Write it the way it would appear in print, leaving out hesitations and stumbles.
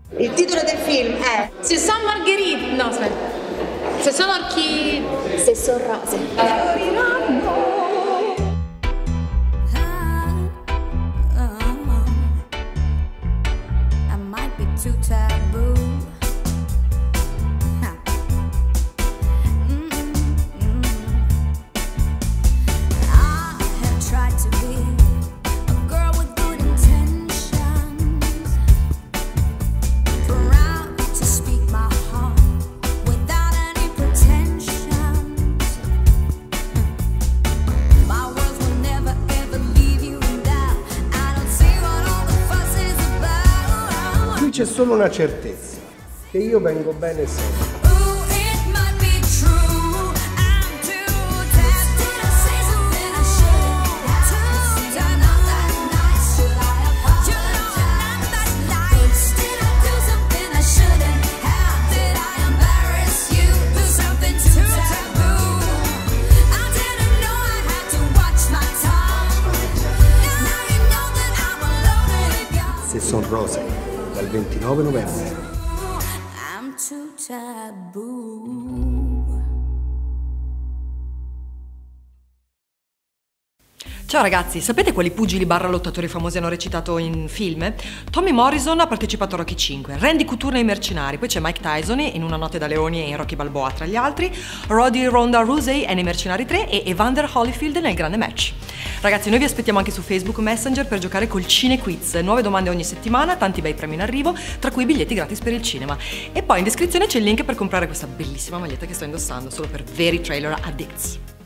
Il titolo del film è Se sono Margherite. No, aspetta. Se sono orchi. Se sono rose. I might be too taboo. I have tried to be a girl with good intentions, proud to speak my heart without any pretensions. My words will never ever leave you in doubt. I don't see what all the fuss is about. Qui c'è solo una certezza, che io vengo bene sempre. Ooh, it might be true. I'm too tired. Did I say something I shouldn't have? Too tired, not that nice. Should I apologize? Not that nice. Did I do something I shouldn't have? Did I embarrass you? Do something too taboo? I didn't know I had to watch my tongue. Now you know that I'm a loaded gun. Se son rose, dal 29 novembre. I'm too taboo. Ciao ragazzi, sapete quali pugili barra lottatori famosi hanno recitato in film? Tommy Morrison ha partecipato a Rocky 5, Randy Couture nei Mercenari, poi c'è Mike Tyson in Una notte da leoni e in Rocky Balboa tra gli altri, Roddy Ronda Rousey è nei Mercenari 3 e Evander Holyfield nel Grande Match. Ragazzi, noi vi aspettiamo anche su Facebook Messenger per giocare col Cine Quiz, nuove domande ogni settimana, tanti bei premi in arrivo, tra cui biglietti gratis per il cinema. E poi in descrizione c'è il link per comprare questa bellissima maglietta che sto indossando solo per veri trailer addicts.